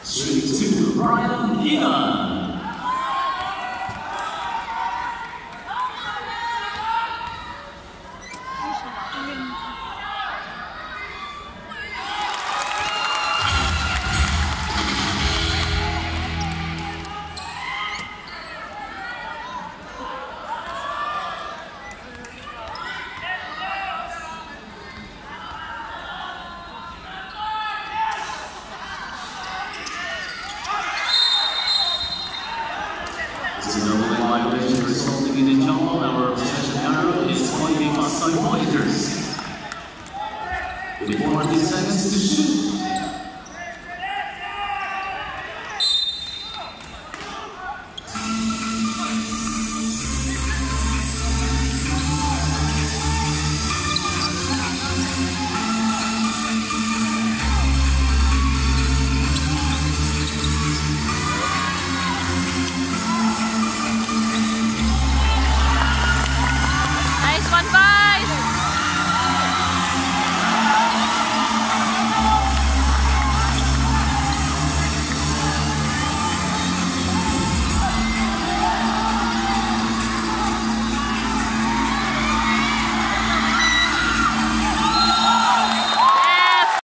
3-2, Ilad. This is another violation resulting in a jump. Our possession arrow is pointing Pasay Voyagers. 40 seconds to shoot.